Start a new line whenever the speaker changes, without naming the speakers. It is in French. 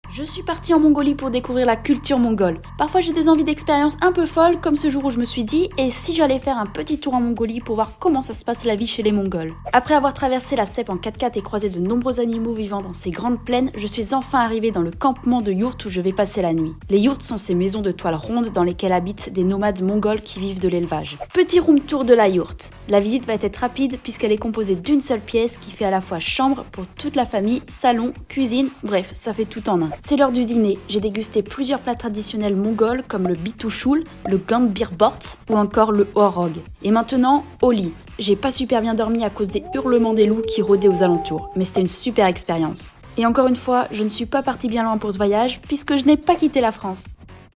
Je suis partie en Mongolie pour découvrir la culture mongole. Parfois j'ai des envies d'expériences un peu folles, comme ce jour où je me suis dit, et si j'allais faire un petit tour en Mongolie pour voir comment ça se passe la vie chez les Mongols. Après avoir traversé la steppe en 4x4 et croisé de nombreux animaux vivant dans ces grandes plaines, je suis enfin arrivée dans le campement de yourtes où je vais passer la nuit. Les yourtes sont ces maisons de toile ronde dans lesquelles habitent des nomades mongols qui vivent de l'élevage. Petit room tour de la yourte. La visite va être rapide puisqu'elle est composée d'une seule pièce qui fait à la fois chambre pour toute la famille, salon, cuisine, bref, ça fait tout en un. C'est l'heure du dîner, j'ai dégusté plusieurs plats traditionnels mongols comme le bitushul, le gambirbort ou encore le horog. Et maintenant, au lit. J'ai pas super bien dormi à cause des hurlements des loups qui rôdaient aux alentours, mais c'était une super expérience. Et encore une fois, je ne suis pas partie bien loin pour ce voyage puisque je n'ai pas quitté la France.